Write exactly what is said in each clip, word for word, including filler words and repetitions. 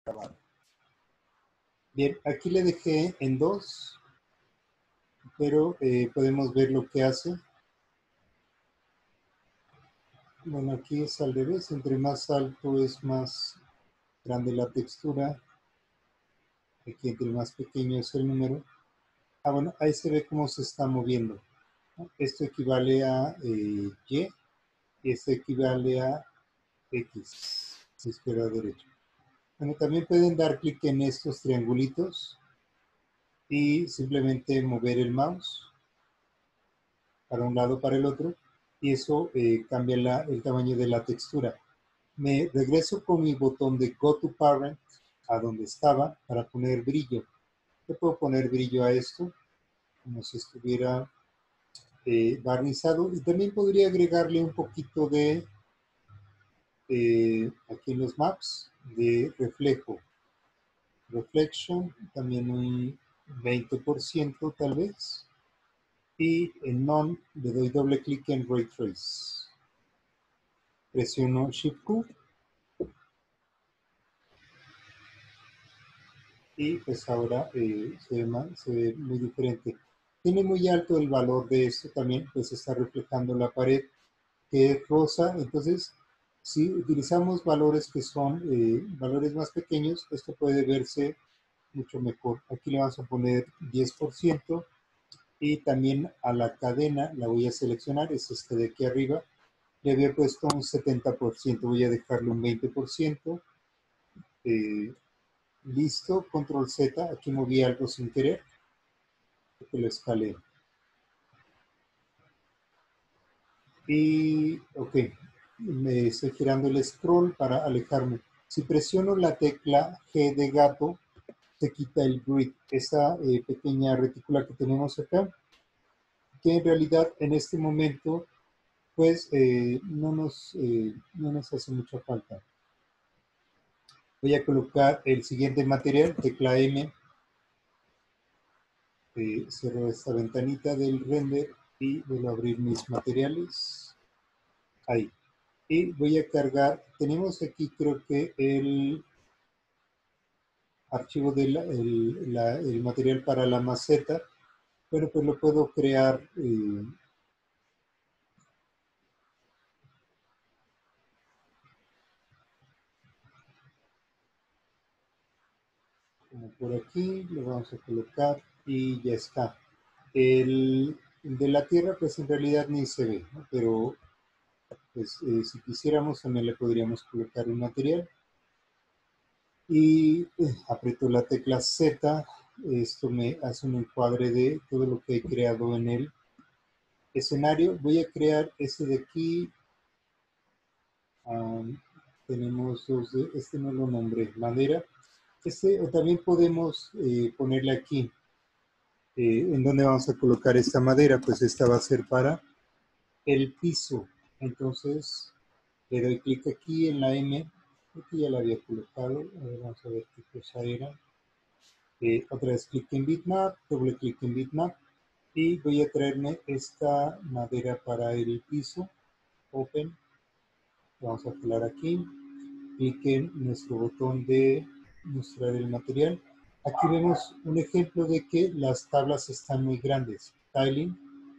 grabar. Bien, aquí le dejé en dos, pero eh, podemos ver lo que hace. Bueno, aquí es al revés, entre más alto es más grande la textura. Aquí entre más pequeño es el número. Ah, bueno, ahí se ve cómo se está moviendo, ¿no? Esto equivale a eh, Y y esto equivale a X, de izquierda a derecha. Bueno, también pueden dar clic en estos triangulitos y simplemente mover el mouse para un lado, para el otro, y eso eh, cambia la, el tamaño de la textura. Me regreso con mi botón de Go to Parent a donde estaba para poner brillo. Le puedo poner brillo a esto, como si estuviera eh, barnizado, y también podría agregarle un poquito de, eh, aquí en los maps, de reflejo. Reflection, también un veinte por ciento tal vez. Y en None le doy doble clic en Ray Trace. Presiono Shift Q. Y pues ahora eh, se, ve más, se ve muy diferente. Tiene muy alto el valor de esto también, pues está reflejando la pared que es rosa. Entonces, si utilizamos valores que son eh, valores más pequeños, esto puede verse mucho mejor. Aquí le vamos a poner diez por ciento y también a la cadena la voy a seleccionar, es este de aquí arriba. Le había puesto un setenta por ciento, voy a dejarle un veinte por ciento. Eh, listo, control Z, aquí moví algo sin querer, que lo escalé. Y, ok, me estoy girando el scroll para alejarme. Si presiono la tecla G de gato, se quita el grid, esa eh, pequeña retícula que tenemos acá, que en realidad en este momento pues eh, no, nos, eh, no nos hace mucha falta. Voy a colocar el siguiente material, tecla M, eh, cierro esta ventanita del render y vuelvo a abrir mis materiales, ahí. Y voy a cargar, tenemos aquí creo que el archivo del el, la, el material para la maceta, pero pues lo puedo crear eh, como por aquí, lo vamos a colocar y ya está. El de la tierra pues en realidad ni se ve, ¿no? Pero pues eh, si quisiéramos también le podríamos colocar un material. Y eh, aprieto la tecla Z, esto me hace un encuadre de todo lo que he creado en el escenario. Voy a crear este de aquí. Um, tenemos dos de, este no lo nombré, madera. Este también podemos eh, ponerle aquí. Eh, ¿En dónde vamos a colocar esta madera? Pues esta va a ser para el piso. Entonces le doy clic aquí en la M. Aquí ya la había colocado. A ver, vamos a ver qué cosa era. Eh, otra vez clic en bitmap, doble clic en bitmap y voy a traerme esta madera para el piso. Open. Vamos a jalar aquí. Clic en nuestro botón de mostrar el material. Aquí vemos un ejemplo de que las tablas están muy grandes. Tiling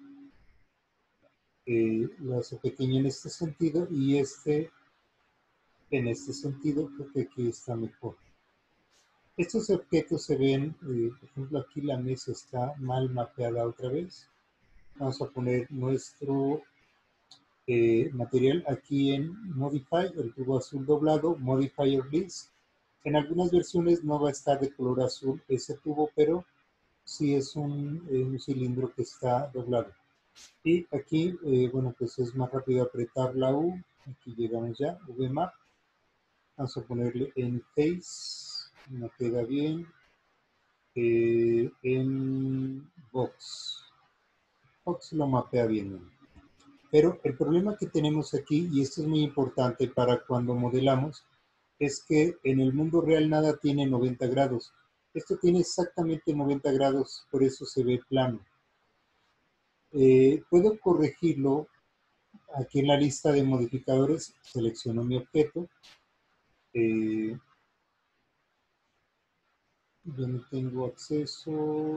eh, lo hace pequeño en este sentido y este en este sentido, creo que aquí está mejor. Estos objetos se ven, eh, por ejemplo, aquí la mesa está mal mapeada otra vez. Vamos a poner nuestro eh, material aquí en Modify, el tubo azul doblado, Modifier List. En algunas versiones no va a estar de color azul ese tubo, pero sí es un, eh, un cilindro que está doblado. Y aquí, eh, bueno, pues es más rápido apretar la U. Aquí llegamos ya, Vmap. Vamos a ponerle en Face, no queda bien. Eh, en Box. Box lo mapea bien. Pero el problema que tenemos aquí, y esto es muy importante para cuando modelamos, es que en el mundo real nada tiene noventa grados. Esto tiene exactamente noventa grados, por eso se ve plano. Eh, puedo corregirlo aquí en la lista de modificadores. Selecciono mi objeto. Eh, Yo no tengo acceso.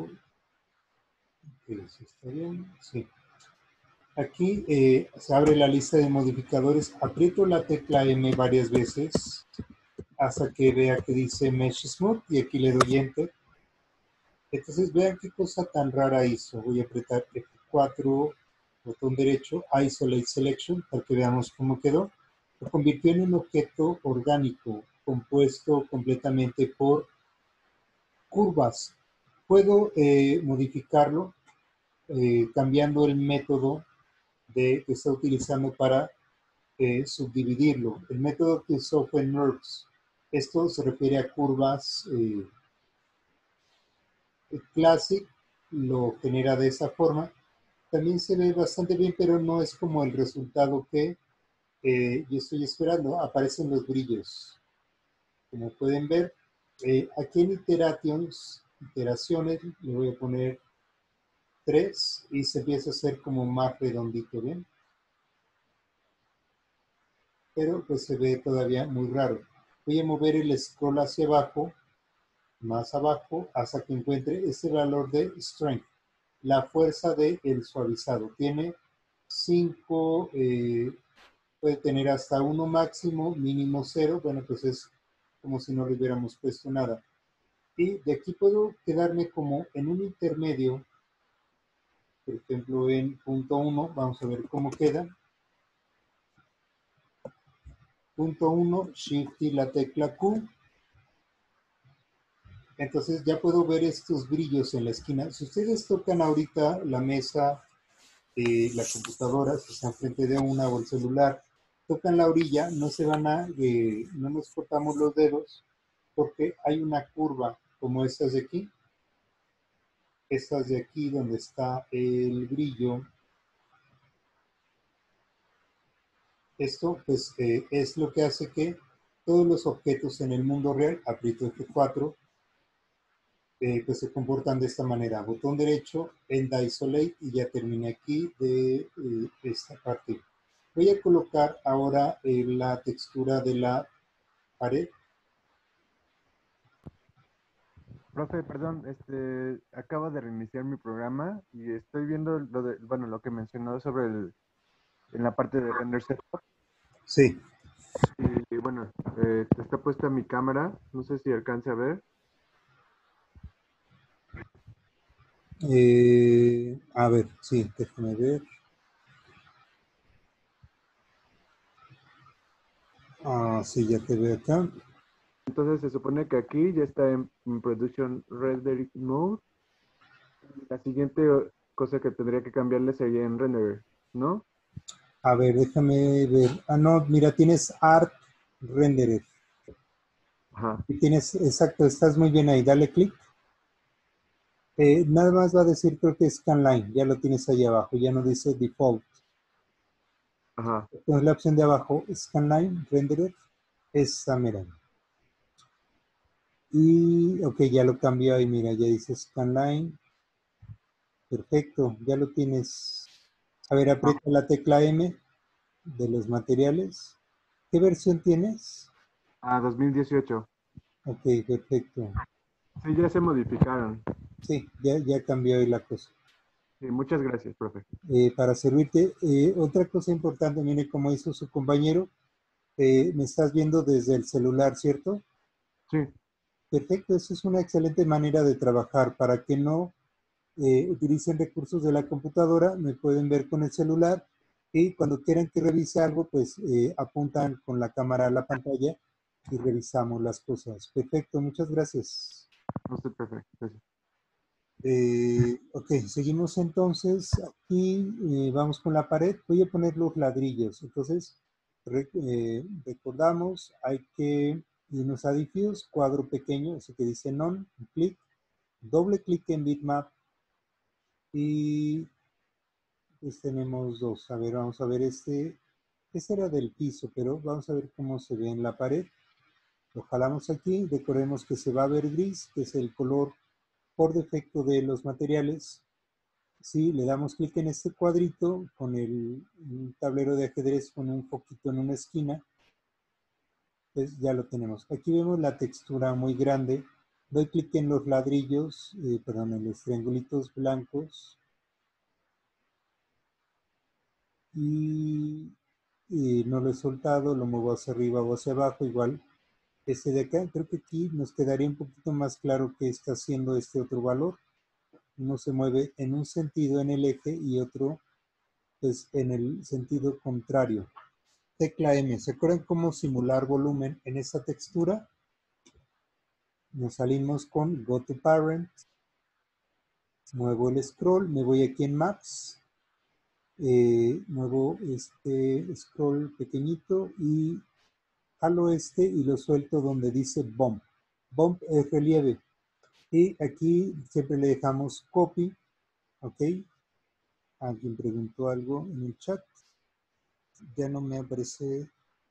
Ok, ¿sí está bien? Sí. Aquí eh, se abre la lista de modificadores. Aprieto la tecla M varias veces hasta que vea que dice Mesh Smooth y aquí le doy Enter. Entonces vean qué cosa tan rara hizo. Voy a apretar F cuatro, botón derecho, Isolate Selection, para que veamos cómo quedó. Lo convirtió en un objeto orgánico, compuesto completamente por curvas. Puedo eh, modificarlo eh, cambiando el método de, que está utilizando para eh, subdividirlo. El método que usó fue NURBS. Esto se refiere a curvas eh, Classic, lo genera de esa forma. También se ve bastante bien, pero no es como el resultado que eh, yo estoy esperando. Aparecen los brillos. Como pueden ver, eh, aquí en iterations, iteraciones, le voy a poner tres y se empieza a hacer como más redondito, ¿bien? Pero pues se ve todavía muy raro. Voy a mover el scroll hacia abajo, más abajo, hasta que encuentre este valor de strength, la fuerza del suavizado. Tiene cinco, eh, puede tener hasta uno máximo, mínimo cero. Bueno, pues es como si no le hubiéramos puesto nada. Y de aquí puedo quedarme como en un intermedio, por ejemplo en punto uno, vamos a ver cómo queda. Punto uno, Shift y la tecla Q. Entonces ya puedo ver estos brillos en la esquina. Si ustedes tocan ahorita la mesa, eh, la computadora, si están frente de una o el celular, tocan la orilla, no se van a, eh, no nos cortamos los dedos porque hay una curva como estas de aquí. Estas de aquí donde está el brillo. Esto pues eh, es lo que hace que todos los objetos en el mundo real, aprieto F cuatro, eh, pues se comportan de esta manera. Botón derecho, End Isolate y ya terminé aquí de eh, esta parte. Voy a colocar ahora eh, la textura de la pared. Profe, perdón, este, acabo de reiniciar mi programa y estoy viendo lo de, bueno, lo que mencionó sobre el, en la parte de render setup. Sí. Y bueno, eh, está puesta mi cámara, no sé si alcance a ver. Eh, a ver, sí, déjame ver. Ah, sí, ya te veo acá. Entonces se supone que aquí ya está en, en Production Render Mode. La siguiente cosa que tendría que cambiarle sería en Render, ¿no? A ver, déjame ver. Ah, no, mira, tienes Art Renderer. Ajá, Y tienes, exacto, estás muy bien ahí. Dale clic. Eh, nada más va a decir, creo que Scanline. Ya lo tienes ahí abajo. Ya no dice Default. ajá. Entonces la opción de abajo, Scanline Renderer, esa mira. Y, ok, ya lo cambió ahí, mira, ya dice Scanline. Perfecto, ya lo tienes. A ver, Ah, aprieta la tecla M de los materiales. ¿Qué versión tienes? ah, dos mil dieciocho. Ok, perfecto. Sí, ya se modificaron. Sí, ya, ya cambió ahí la cosa. Sí, muchas gracias, profe. Eh, para servirte, eh, otra cosa importante, mire cómo hizo su compañero. Eh, me estás viendo desde el celular, ¿cierto? Sí, Perfecto, eso es una excelente manera de trabajar. Para que no eh, utilicen recursos de la computadora, me pueden ver con el celular y cuando quieran que revise algo, pues eh, apuntan con la cámara a la pantalla y revisamos las cosas. Perfecto, muchas gracias. no sé, profe. Gracias. Eh, ok, seguimos entonces. Aquí eh, vamos con la pared. Voy a poner los ladrillos. Entonces, re- eh, recordamos, hay que irnos a Diffuse, cuadro pequeño, ese que dice None, un clic, doble clic en Bitmap y pues tenemos dos. A ver, vamos a ver este. Este era del piso, pero vamos a ver cómo se ve en la pared. Lo jalamos aquí. Recordemos que se va a ver gris, que es el color por defecto de los materiales. Si le damos clic en este cuadrito con el tablero de ajedrez con un foquito en una esquina, pues ya lo tenemos. Aquí vemos la textura muy grande Doy clic en los ladrillos, eh, perdón, en los triangulitos blancos y, y no lo he soltado, lo muevo hacia arriba o hacia abajo, igual este de acá. Creo que aquí nos quedaría un poquito más claro qué está haciendo este otro valor. Uno se mueve en un sentido en el eje y otro pues en el sentido contrario. Tecla M. ¿Se acuerdan cómo simular volumen en esta textura? Nos salimos con Go to Parent. Muevo el scroll. Me voy aquí en Maps. Eh, muevo este scroll pequeñito y jalo este y lo suelto donde dice Bump. Bump es relieve. Y aquí siempre le dejamos Copy. ¿Ok? Alguien preguntó algo en el chat. Ya no me aparece.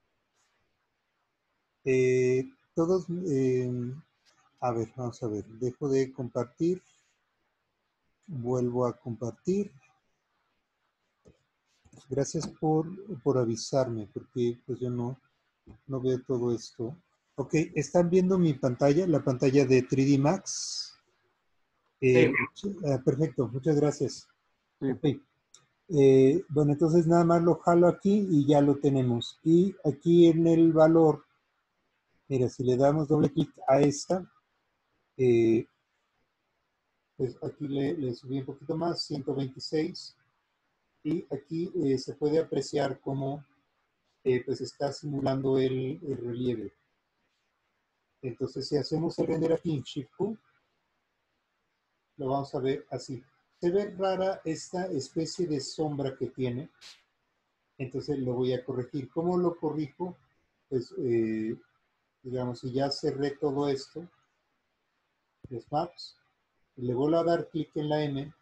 Eh, todos, eh, a ver, vamos a ver, dejo de compartir, vuelvo a compartir. Gracias por, por avisarme, porque pues yo no, no veo todo esto. Ok, ¿están viendo mi pantalla, la pantalla de tres D Max? Eh, Sí. ah, perfecto, muchas gracias. Sí. Ok. Eh, bueno, entonces nada más lo jalo aquí y ya lo tenemos. Y aquí en el valor, mira, si le damos doble clic a esta, eh, pues aquí le, le subí un poquito más, ciento veintiséis, y aquí eh, se puede apreciar cómo eh, pues está simulando el, el relieve. Entonces, si hacemos el render aquí en Shift Q, lo vamos a ver así. Se ve rara esta especie de sombra que tiene, entonces lo voy a corregir. ¿Cómo lo corrijo? Pues, eh, digamos, si ya cerré todo esto, los maps, le vuelvo a dar clic en la M,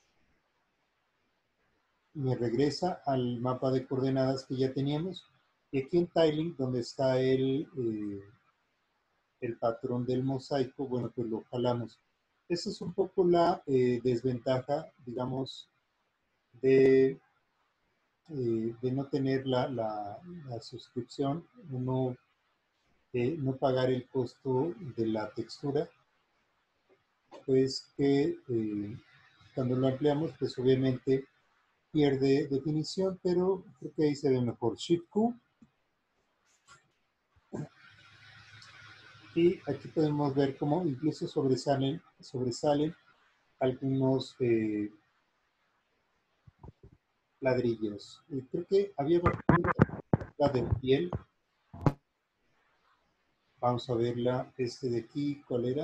me regresa al mapa de coordenadas que ya teníamos. Y aquí en Tiling, donde está el, eh, el patrón del mosaico, bueno, pues lo jalamos. Esa es un poco la eh, desventaja, digamos, de, eh, de no tener la, la, la suscripción, no, eh, no pagar el costo de la textura, pues que eh, cuando lo ampliamos, pues obviamente pierde definición, pero creo que ahí se ve mejor. Shift Q. Y aquí podemos ver cómo incluso sobresalen, sobresalen algunos eh, ladrillos. Y creo que había la de piel. Vamos a verla. Este de aquí, ¿cuál era?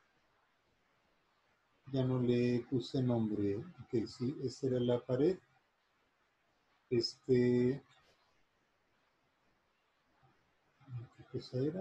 Ya no le puse nombre. Ok, sí, esta era la pared. Este, ¿qué cosa era?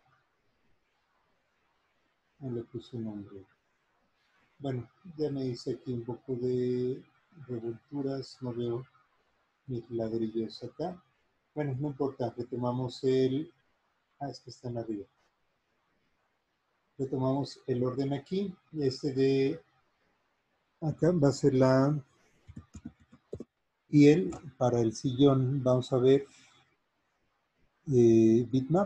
No le puse nombre. Bueno, ya me hice aquí un poco de revolturas. No veo mis ladrillos acá. Bueno, no importa. Retomamos el... Ah, es que están arriba. Retomamos el orden aquí. Este de acá va a ser la piel para el sillón. Vamos a ver eh, bitmap.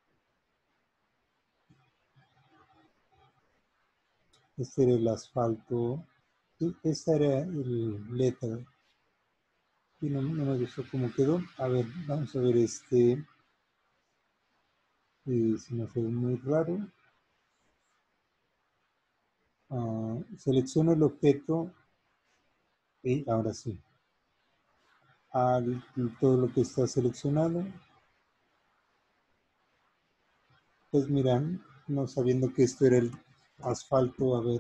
Este era el asfalto. Sí, esta era el letra. Y no, no me gustó cómo quedó. A ver, vamos a ver este. Eh, se me fue muy raro. Uh, selecciono el objeto y ahora sí. Al, todo lo que está seleccionado. Pues miran, no sabiendo que esto era el asfalto, a ver.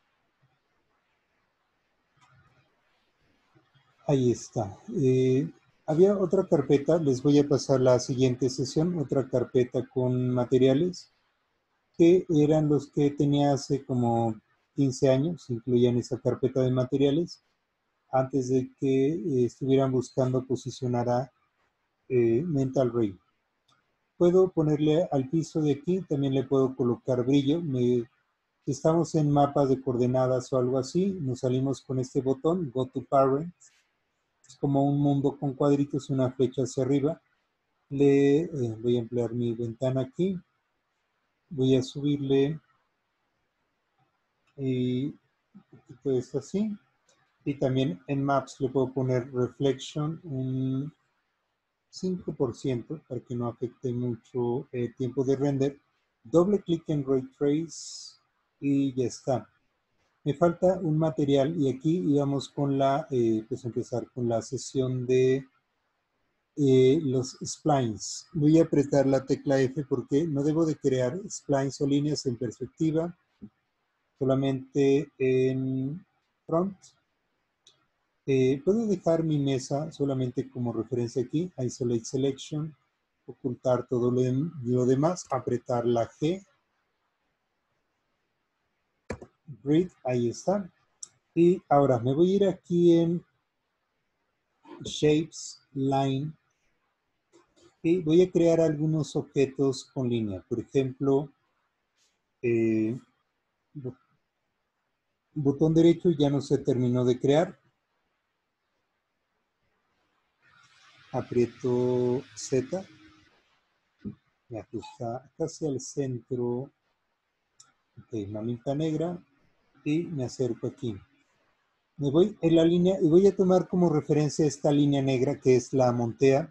Ahí está. Eh, había otra carpeta, les voy a pasar la siguiente sesión, otra carpeta con materiales que eran los que tenía hace como quince años, incluían esa carpeta de materiales, antes de que eh, estuvieran buscando posicionar a eh, Mental Ray. Puedo ponerle al piso de aquí, también le puedo colocar brillo. Me, si estamos en mapas de coordenadas o algo así, nos salimos con este botón, Go to Parent. Es como un mundo con cuadritos y una flecha hacia arriba. Le eh, voy a emplear mi ventana aquí. Voy a subirle y un poquito de esto así. Y también en Maps le puedo poner Reflection un cinco por ciento para que no afecte mucho el tiempo de render. Doble clic en Ray Trace y ya está. Me falta un material y aquí íbamos con la, eh, pues empezar con la sesión de eh, los splines. Voy a apretar la tecla F porque no debo de crear splines o líneas en perspectiva, solamente en front. Eh, puedo dejar mi mesa solamente como referencia aquí, Isolate Selection, ocultar todo lo, de, lo demás, apretar la G, Grid, ahí está. Y ahora me voy a ir aquí en Shapes, Line, y voy a crear algunos objetos con línea. Por ejemplo, eh, botón derecho ya no se terminó de crear. Aprieto Z, me ajusta casi al centro. Ok, manita negra y me acerco aquí. Me voy en la línea y voy a tomar como referencia esta línea negra que es la montea.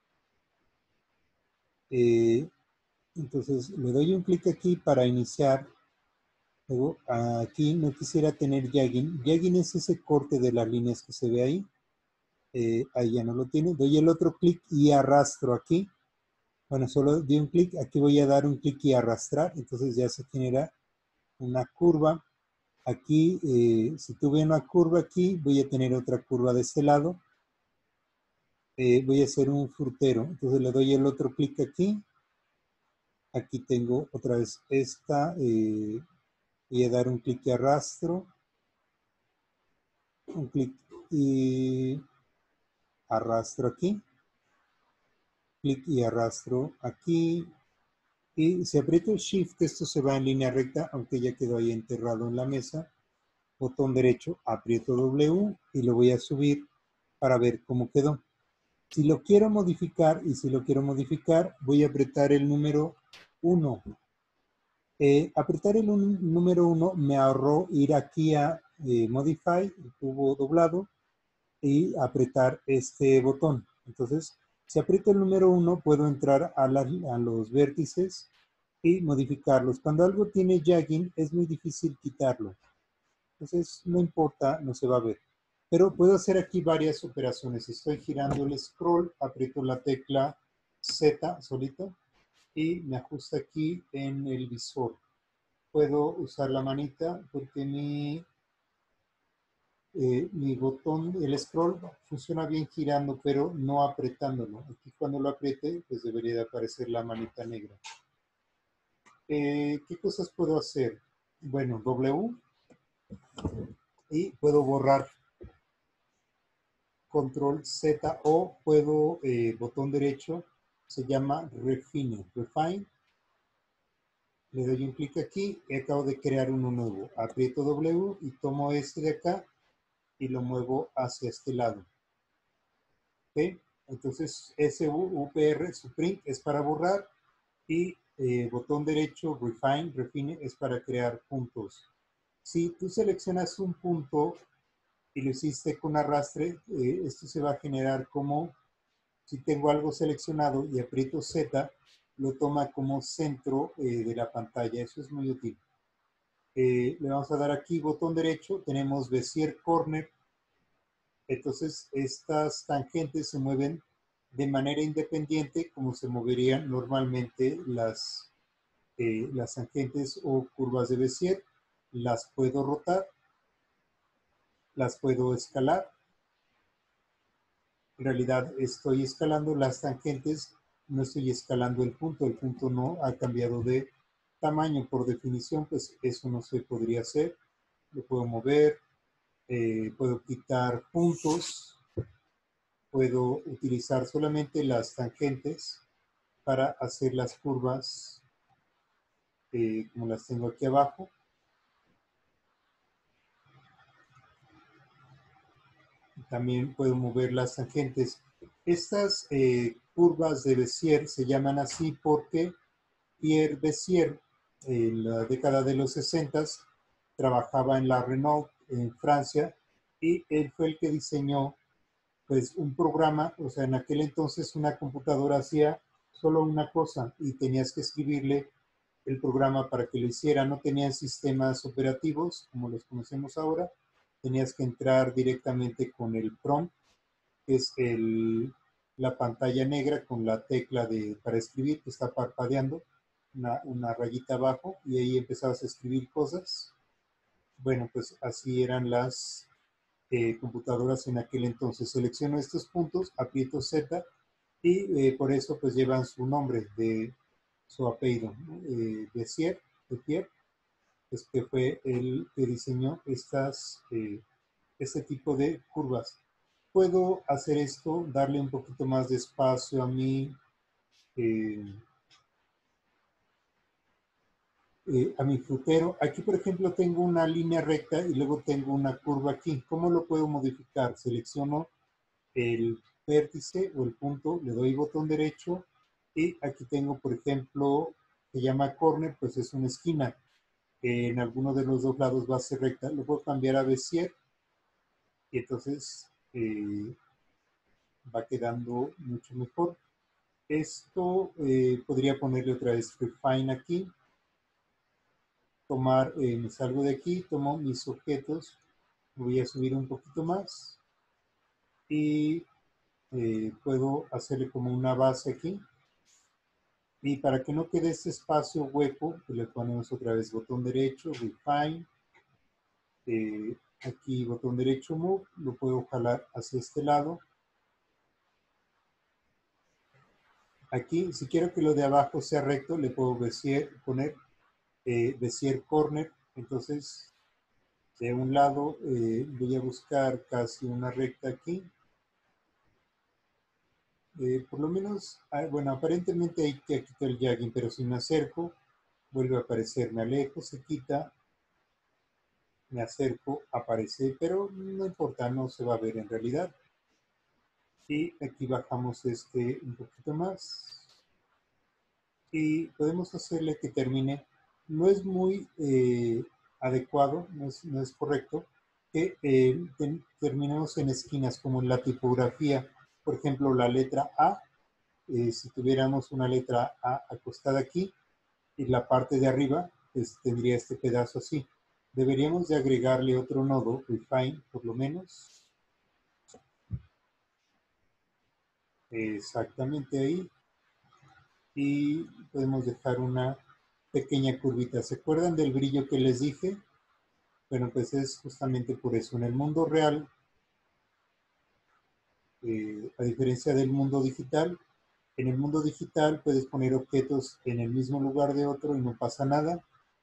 Eh, entonces le doy un clic aquí para iniciar. Luego aquí no quisiera tener jagging. Jagging es ese corte de las líneas que se ve ahí. Eh, ahí ya no lo tiene. Doy el otro clic y arrastro aquí. Bueno, solo di un clic. Aquí voy a dar un clic y arrastrar. Entonces ya se genera una curva. Aquí, eh, si tuve una curva aquí, voy a tener otra curva de este lado. Eh, voy a hacer un frutero. Entonces le doy el otro clic aquí. Aquí tengo otra vez esta. Eh, voy a dar un clic y arrastro. Un clic y arrastro aquí. Clic y arrastro aquí. Y si aprieto el Shift, esto se va en línea recta, aunque ya quedó ahí enterrado en la mesa. Botón derecho, aprieto W y lo voy a subir para ver cómo quedó. Si lo quiero modificar, y si lo quiero modificar, voy a apretar el número uno. Eh, apretar el un, número uno me ahorró ir aquí a eh, Modify, el cubo doblado, y apretar este botón. Entonces, si aprieto el número uno, puedo entrar a, la, a los vértices y modificarlos. Cuando algo tiene jagging, es muy difícil quitarlo. Entonces, no importa, no se va a ver. Pero puedo hacer aquí varias operaciones. Estoy girando el scroll, aprieto la tecla Z solita y me ajusta aquí en el visor. Puedo usar la manita porque mi, eh, mi botón, el scroll, funciona bien girando, pero no apretándolo. Aquí cuando lo apriete, pues debería de aparecer la manita negra. Eh, ¿Qué cosas puedo hacer? Bueno, W y puedo borrar. Control Z o puedo, eh, botón derecho, se llama Refine. Refine. Le doy un clic aquí y acabo de crear uno nuevo. Aprieto W y tomo este de acá y lo muevo hacia este lado. ¿Ok? Entonces, S U P R, Supreme, es para borrar y eh, botón derecho, Refine, Refine, es para crear puntos. Si tú seleccionas un punto y lo hiciste con arrastre, eh, esto se va a generar como, si tengo algo seleccionado y aprieto Z, lo toma como centro eh, de la pantalla. Eso es muy útil. Eh, le vamos a dar aquí botón derecho, tenemos Bezier Corner. Entonces, estas tangentes se mueven de manera independiente como se moverían normalmente las, eh, las tangentes o curvas de Bezier. Las puedo rotar, las puedo escalar. En realidad estoy escalando las tangentes, no estoy escalando el punto, el punto no ha cambiado de tamaño por definición, pues eso no se podría hacer. Lo puedo mover, eh, puedo quitar puntos, puedo utilizar solamente las tangentes para hacer las curvas eh, como las tengo aquí abajo. También puedo mover las tangentes. Estas eh, curvas de Bezier se llaman así porque Pierre Bezier, en la década de los sesenta, trabajaba en la Renault en Francia y él fue el que diseñó pues un programa, o sea, en aquel entonces una computadora hacía solo una cosa y tenías que escribirle el programa para que lo hiciera. No tenían sistemas operativos como los conocemos ahora. Tenías que entrar directamente con el prompt, que es el, la pantalla negra con la tecla de, para escribir, que está parpadeando, una, una rayita abajo, y ahí empezabas a escribir cosas. Bueno, pues así eran las eh, computadoras en aquel entonces. Selecciono estos puntos, aprieto Z y eh, por eso pues llevan su nombre de su apellido, ¿no? eh, Bézier, Bézier, pues, que fue el que diseñó estas, eh, este tipo de curvas. Puedo hacer esto, darle un poquito más de espacio a mi, eh, eh, a mi frutero. Aquí, por ejemplo, tengo una línea recta y luego tengo una curva aquí. ¿Cómo lo puedo modificar? Selecciono el vértice o el punto, le doy botón derecho y aquí tengo, por ejemplo, se llama corner, pues es una esquina. Eh, en alguno de los dos lados va a ser recta. Lo puedo cambiar a Bézier y entonces eh, va quedando mucho mejor. Esto eh, podría ponerle otra vez refine aquí. Tomar, eh, me salgo de aquí, tomo mis objetos, voy a subir un poquito más y eh, puedo hacerle como una base aquí. Y para que no quede este espacio hueco, pues le ponemos otra vez botón derecho, refine, eh, aquí botón derecho move, lo puedo jalar hacia este lado. Aquí, si quiero que lo de abajo sea recto, le puedo Bézier, poner eh, Bézier corner. Entonces, de un lado eh, voy a buscar casi una recta aquí. Eh, por lo menos, ah, bueno, aparentemente hay que quitar el jagging, pero si me acerco, vuelve a aparecer, me alejo, se quita, me acerco, aparece, pero no importa, no se va a ver en realidad. Y aquí bajamos este un poquito más. Y podemos hacerle que termine. No es muy eh, adecuado, no es, no es correcto que eh, ten, terminemos en esquinas como en la tipografía. Por ejemplo, la letra A, eh, si tuviéramos una letra A acostada aquí y la parte de arriba, pues tendría este pedazo así. Deberíamos de agregarle otro nodo, refine, por lo menos. Exactamente ahí. Y podemos dejar una pequeña curvita. ¿Se acuerdan del brillo que les dije? Bueno, pues es justamente por eso. En el mundo real, eh, a diferencia del mundo digital, en el mundo digital puedes poner objetos en el mismo lugar de otro y no pasa nada.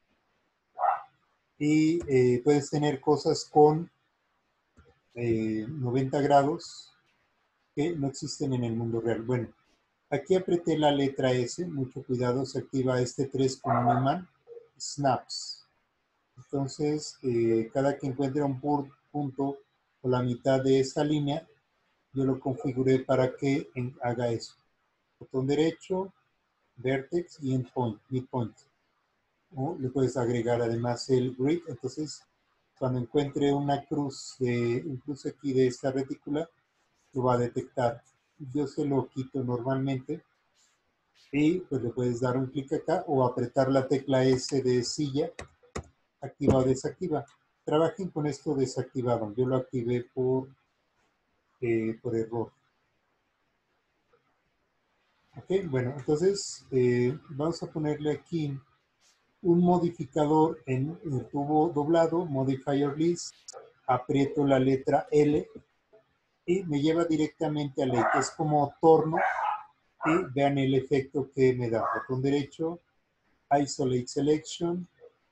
Y eh, puedes tener cosas con eh, noventa grados que no existen en el mundo real. Bueno, aquí apreté la letra S, mucho cuidado, se activa este tres con un imán, snaps. Entonces, eh, cada que encuentre un punto o la mitad de esta línea, yo lo configuré para que en, haga eso. Botón derecho, vertex y endpoint, midpoint. O le puedes agregar además el grid. Entonces, cuando encuentre una cruz, de, un cruce aquí de esta retícula, lo va a detectar. Yo se lo quito normalmente y pues le puedes dar un clic acá o apretar la tecla S de silla, activa o desactiva. Trabajen con esto desactivado. Yo lo activé por, eh, por error. Ok, bueno, entonces eh, vamos a ponerle aquí un modificador en el tubo doblado, modifier list, aprieto la letra L y me lleva directamente a la que es como torno y vean el efecto que me da. Botón derecho, isolate selection,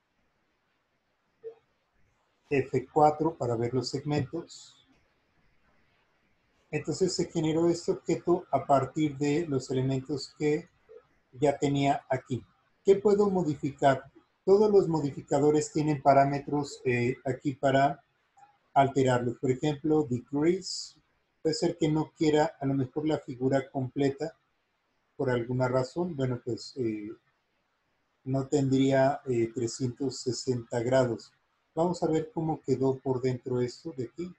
F cuatro para ver los segmentos. Entonces se generó este objeto a partir de los elementos que ya tenía aquí. ¿Qué puedo modificar? Todos los modificadores tienen parámetros eh, aquí para alterarlos. Por ejemplo, decrease. Puede ser que no quiera a lo mejor la figura completa por alguna razón. Bueno, pues eh, no tendría eh, trescientos sesenta grados. Vamos a ver cómo quedó por dentro esto de aquí.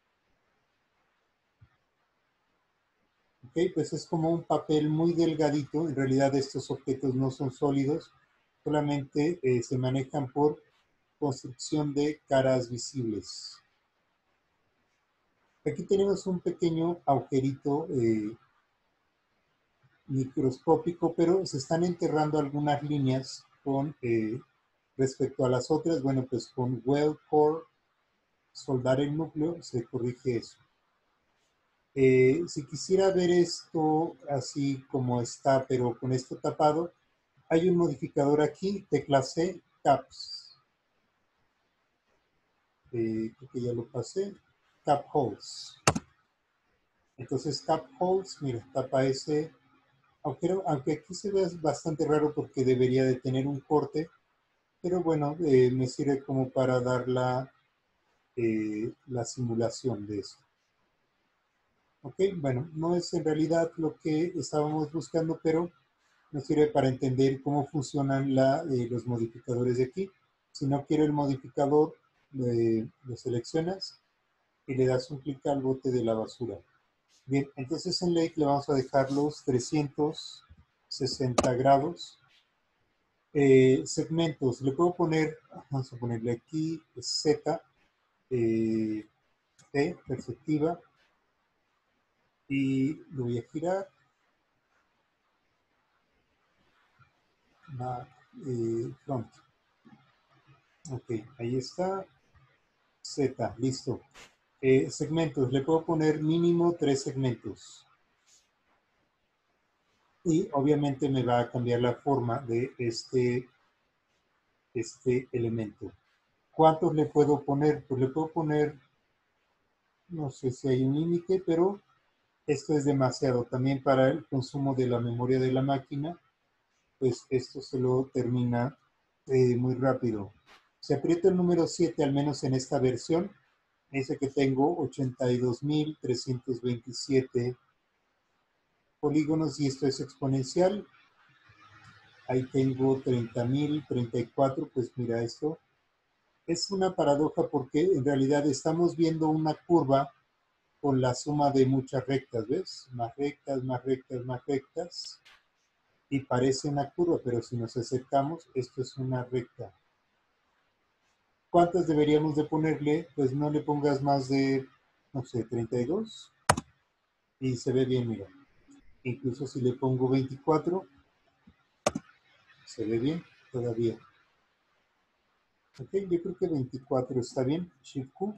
Ok, pues es como un papel muy delgadito. En realidad estos objetos no son sólidos, solamente eh, se manejan por construcción de caras visibles. Aquí tenemos un pequeño agujerito eh, microscópico, pero se están enterrando algunas líneas con eh, respecto a las otras. Bueno, pues con weld core, soldar el núcleo, se corrige eso. Eh, si quisiera ver esto así como está, pero con esto tapado, hay un modificador aquí, tecla C, caps. Eh, creo que ya lo pasé. Cap holes. Entonces, cap holes, mira, tapa ese agujero, aunque aquí se ve bastante raro porque debería de tener un corte, pero bueno, eh, me sirve como para dar la, eh, la simulación de eso. Ok, bueno, no es en realidad lo que estábamos buscando, pero nos sirve para entender cómo funcionan la, eh, los modificadores de aquí. Si no quiero el modificador, eh, lo seleccionas y le das un clic al bote de la basura. Bien, entonces en Lake le vamos a dejar los trescientos sesenta grados. Eh, segmentos, le puedo poner, vamos a ponerle aquí Z, eh, T, perspectiva, y lo voy a girar. Back, eh, front. Ok, ahí está. Z, listo. Eh, segmentos, le puedo poner mínimo tres segmentos. Y obviamente me va a cambiar la forma de este, este elemento. ¿Cuántos le puedo poner? Pues le puedo poner, no sé si hay un límite, pero esto es demasiado. También para el consumo de la memoria de la máquina, pues esto se lo termina eh, muy rápido. Si aprieto el número siete, al menos en esta versión, me dice que tengo ochenta y dos mil trescientos veintisiete polígonos y esto es exponencial. Ahí tengo treinta mil treinta y cuatro, pues mira, esto es una paradoja porque en realidad estamos viendo una curva con la suma de muchas rectas, ¿ves? Más rectas, más rectas, más rectas. Y parece una curva, pero si nos acercamos, esto es una recta. ¿Cuántas deberíamos de ponerle? Pues no le pongas más de, no sé, treinta y dos. Y se ve bien, mira. Incluso si le pongo veinticuatro, se ve bien todavía. Ok, yo creo que veinticuatro está bien. Shift Q.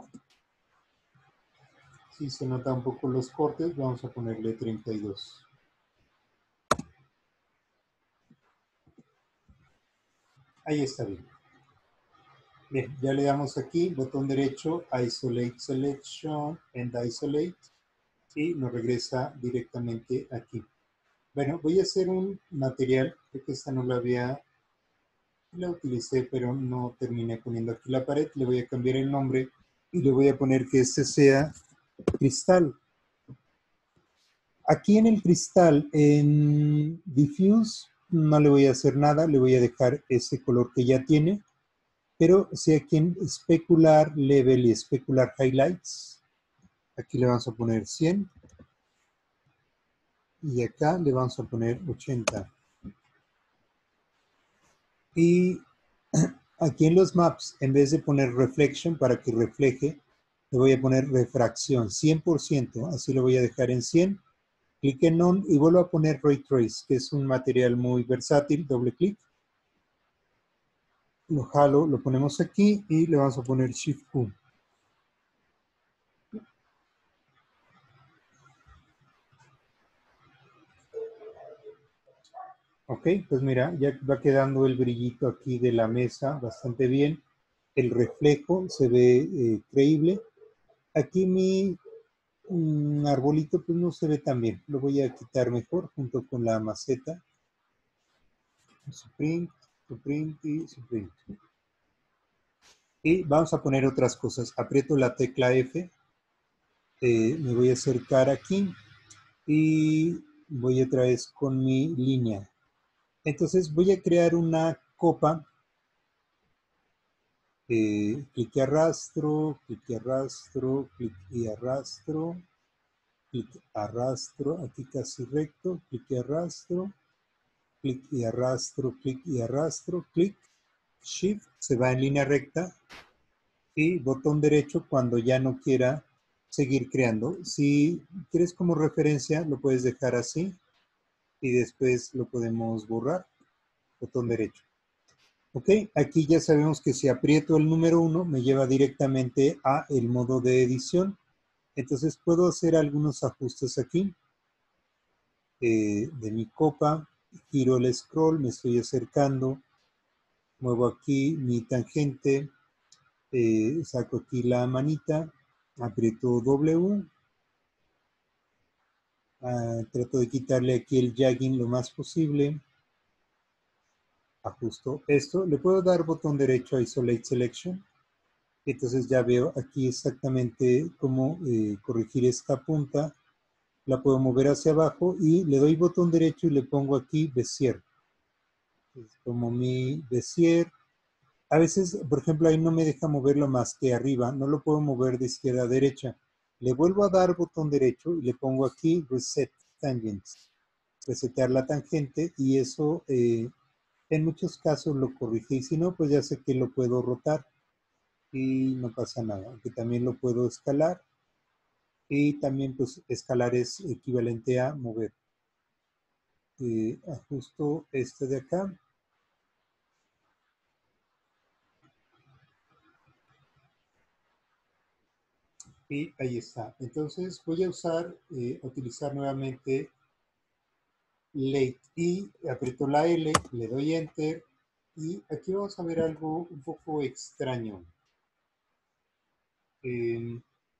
Si se nota un poco los cortes, vamos a ponerle treinta y dos. Ahí está bien. Bien, ya le damos aquí, botón derecho, Isolate Selection, End Isolate, y nos regresa directamente aquí. Bueno, voy a hacer un material, creo que esta no la había, la utilicé, pero no terminé poniendo aquí la pared. Le voy a cambiar el nombre y le voy a poner que este sea cristal. Aquí en el cristal, en Diffuse, no le voy a hacer nada, le voy a dejar ese color que ya tiene. Pero si aquí en Specular Level y Specular Highlights, aquí le vamos a poner cien. Y acá le vamos a poner ochenta. Y aquí en los maps, en vez de poner reflection para que refleje, le voy a poner refracción, cien por ciento. Así lo voy a dejar en cien. Clic en None y vuelvo a poner Ray Trace, que es un material muy versátil. Doble clic. Lo jalo, lo ponemos aquí y le vamos a poner Shift Q. Ok, pues mira, ya va quedando el brillito aquí de la mesa bastante bien. El reflejo se ve eh, creíble. Aquí mi mm, arbolito pues no se ve tan bien. Lo voy a quitar mejor junto con la maceta. Suprint, Suprint y Suprint. Y vamos a poner otras cosas. Aprieto la tecla F. Eh, me voy a acercar aquí y voy otra vez con mi línea. Entonces voy a crear una copa Eh, clic y arrastro, clic y arrastro, clic y arrastro, clic, arrastro, aquí casi recto, clic y arrastro, clic y arrastro, clic y arrastro, clic, shift, se va en línea recta y botón derecho cuando ya no quiera seguir creando. Si quieres como referencia, lo puedes dejar así y después lo podemos borrar, botón derecho. Ok, aquí ya sabemos que si aprieto el número uno me lleva directamente a el modo de edición. Entonces puedo hacer algunos ajustes aquí eh, de mi copa, giro el scroll, me estoy acercando, muevo aquí mi tangente, eh, saco aquí la manita, aprieto W, ah, trato de quitarle aquí el jagging lo más posible, ajusto esto, le puedo dar botón derecho a Isolate Selection, entonces ya veo aquí exactamente cómo eh, corregir esta punta, la puedo mover hacia abajo y le doy botón derecho y le pongo aquí Bezier. Como mi Bezier. A veces, por ejemplo, ahí no me deja moverlo más que arriba, no lo puedo mover de izquierda a derecha. Le vuelvo a dar botón derecho y le pongo aquí Reset Tangents, resetear la tangente y eso eh, en muchos casos lo corrige y si no, pues ya sé que lo puedo rotar y no pasa nada. Aquí también lo puedo escalar y también pues escalar es equivalente a mover. Eh, ajusto este de acá. Y ahí está. Entonces voy a usar, eh, utilizar nuevamente Late y aprieto la L, le doy Enter y aquí vamos a ver algo un poco extraño. Eh,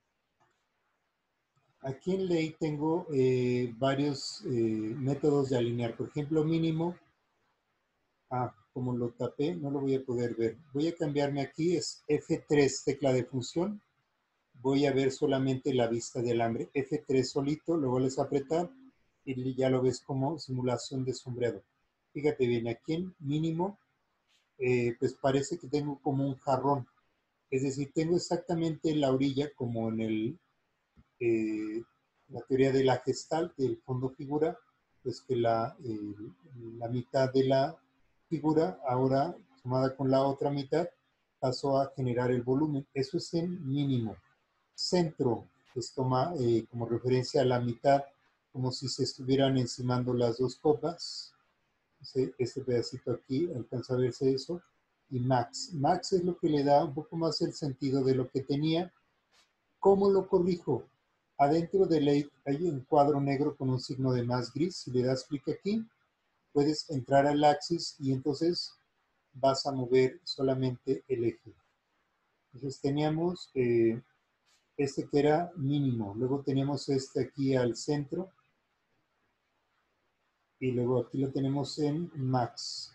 aquí en Late tengo eh, varios eh, métodos de alinear. Por ejemplo, mínimo. Ah, como lo tapé, no lo voy a poder ver. Voy a cambiarme aquí, es F tres, tecla de función. Voy a ver solamente la vista de alambre. F tres solito, luego les apretar y ya lo ves como simulación de sombreado. Fíjate bien, aquí en mínimo, eh, pues parece que tengo como un jarrón. Es decir, tengo exactamente la orilla como en el, eh, la teoría de la Gestalt, del fondo figura, pues que la, eh, la mitad de la figura ahora sumada con la otra mitad pasó a generar el volumen. Eso es en mínimo. Centro, pues toma eh, como referencia a la mitad, como si se estuvieran encimando las dos copas. Este, este pedacito aquí alcanza a verse eso. Y max. Max es lo que le da un poco más el sentido de lo que tenía. ¿Cómo lo corrijo? Adentro de Late hay un cuadro negro con un signo de más gris. Si le das clic aquí, puedes entrar al axis y entonces vas a mover solamente el eje. Entonces teníamos eh, este que era mínimo. Luego teníamos este aquí al centro. Y luego aquí lo tenemos en max.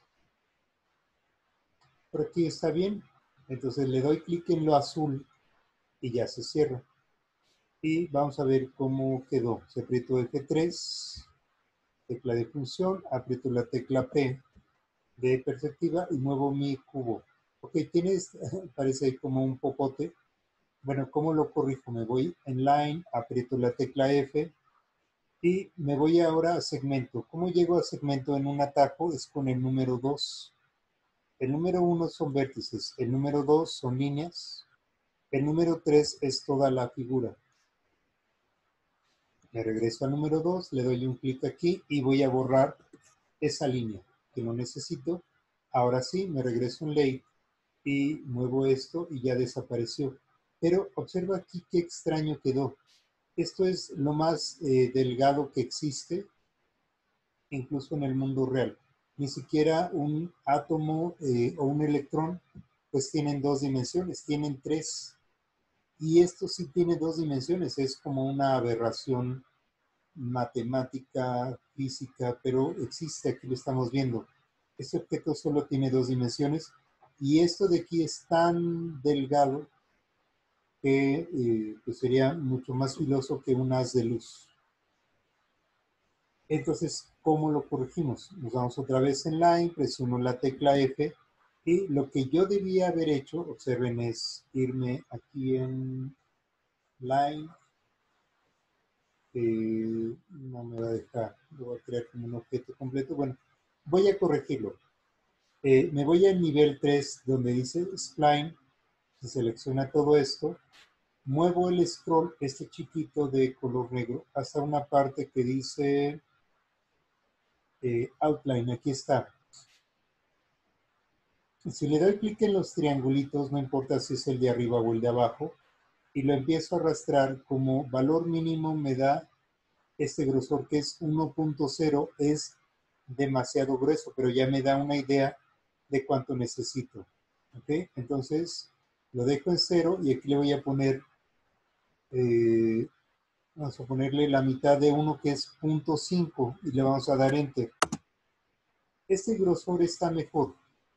Por aquí está bien. Entonces le doy clic en lo azul y ya se cierra. Y vamos a ver cómo quedó. Se apretó F tres, tecla de función, aprieto la tecla P de perspectiva y muevo mi cubo. Ok, tienes, parece ahí como un popote. Bueno, ¿cómo lo corrijo? Me voy en line, aprieto la tecla F y me voy ahora a segmento. ¿Cómo llego a segmento en un atajo? Es con el número dos. El número uno son vértices, el número dos son líneas, el número tres es toda la figura. Me regreso al número dos, le doy un clic aquí y voy a borrar esa línea que no necesito. Ahora sí, me regreso en Late y muevo esto y ya desapareció. Pero observa aquí qué extraño quedó. Esto es lo más eh, delgado que existe, incluso en el mundo real. Ni siquiera un átomo eh, o un electrón, pues tienen dos dimensiones, tienen tres. Y esto sí tiene dos dimensiones, es como una aberración matemática, física, pero existe, aquí lo estamos viendo. Este objeto solo tiene dos dimensiones y esto de aquí es tan delgado que eh, pues sería mucho más filoso que un haz de luz. Entonces, ¿cómo lo corregimos? Nos vamos otra vez en Line, presiono la tecla F Y lo que yo debía haber hecho, observen, es irme aquí en Line. Eh, no me va a dejar, lo voy a crear como un objeto completo. Bueno, voy a corregirlo. Eh, me voy al nivel tres donde dice Spline, se selecciona todo esto, muevo el scroll, este chiquito de color negro, hasta una parte que dice eh, Outline, aquí está. Si le doy clic en los triangulitos, no importa si es el de arriba o el de abajo, y lo empiezo a arrastrar, como valor mínimo me da este grosor que es uno punto cero, es demasiado grueso, pero ya me da una idea de cuánto necesito. ¿Ok? Entonces lo dejo en cero y aquí le voy a poner, eh, vamos a ponerle la mitad de uno que es punto cinco y le vamos a dar enter. Este grosor está mejor.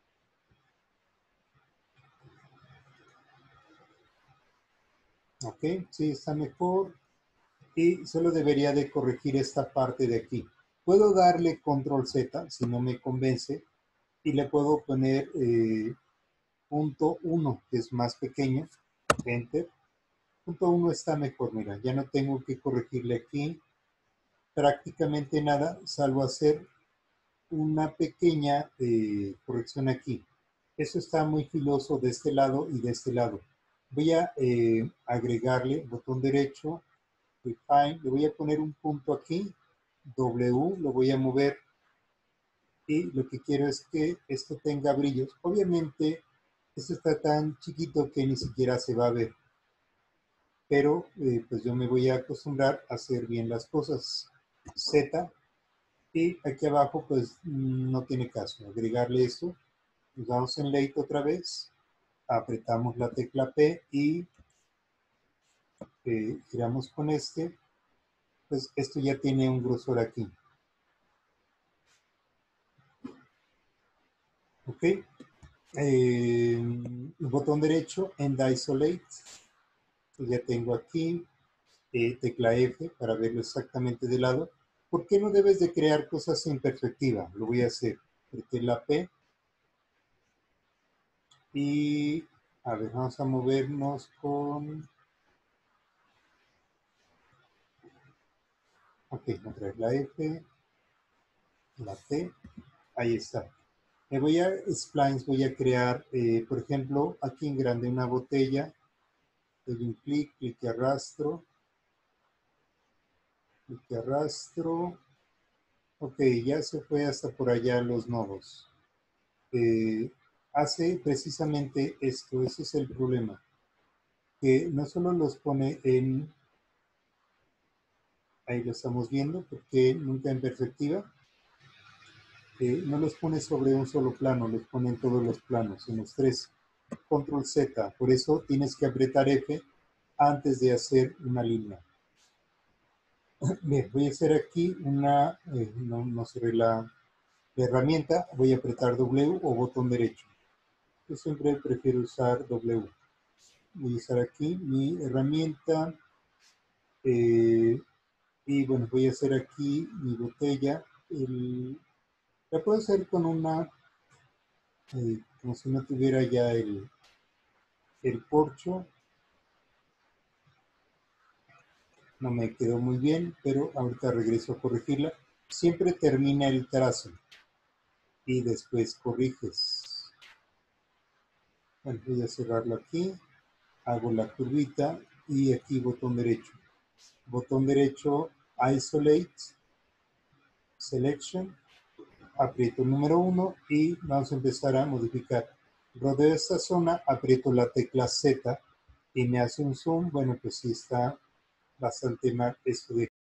Ok, sí, está mejor. Y solo debería de corregir esta parte de aquí. Puedo darle control Z si no me convence y le puedo poner eh, punto uno, que es más pequeño, enter. Punto uno está mejor, mira, ya no tengo que corregirle aquí prácticamente nada, salvo hacer una pequeña eh, corrección aquí. Eso está muy filoso de este lado y de este lado. Voy a eh, agregarle botón derecho, refine, le voy a poner un punto aquí, W, lo voy a mover y lo que quiero es que esto tenga brillos. Obviamente, esto está tan chiquito que ni siquiera se va a ver, pero eh, pues yo me voy a acostumbrar a hacer bien las cosas. Z, y aquí abajo pues no tiene caso agregarle esto. Nos vamos en Late otra vez, apretamos la tecla P y eh, giramos con este, pues esto ya tiene un grosor aquí. Ok, eh, botón derecho, End Isolate, pues ya tengo aquí, eh, tecla F para verlo exactamente de lado. ¿Por qué no debes de crear cosas en perspectiva? Lo voy a hacer, apreté la P y a ver, vamos a movernos con... Ok, otra vez la F, la T, ahí está. Me voy a splines, voy a crear, eh, por ejemplo, aquí en grande una botella, doy un clic, clic y arrastro, clic y arrastro. Ok, ya se fue hasta por allá los nodos. Eh, hace precisamente esto, ese es el problema, que no solo los pone en, ahí lo estamos viendo, porque nunca en perspectiva, eh, no los pone sobre un solo plano, los pone en todos los planos, en los tres. Control Z, por eso tienes que apretar F antes de hacer una línea. Bien, voy a hacer aquí una, eh, no, no cerré la, la herramienta, voy a apretar W o botón derecho. Yo siempre prefiero usar W. Voy a usar aquí mi herramienta eh, y bueno, voy a hacer aquí mi botella. El, la puedo hacer con una, eh, como si no tuviera ya el, el corcho. No me quedó muy bien, pero ahorita regreso a corregirla. Siempre termina el trazo y después corriges. Bueno, voy a cerrarlo aquí, hago la curvita y aquí botón derecho. Botón derecho, Isolate, Selection, aprieto el número uno y vamos a empezar a modificar. Rodeo esta zona, aprieto la tecla Z y me hace un zoom. Bueno, pues sí está bastante mal esto de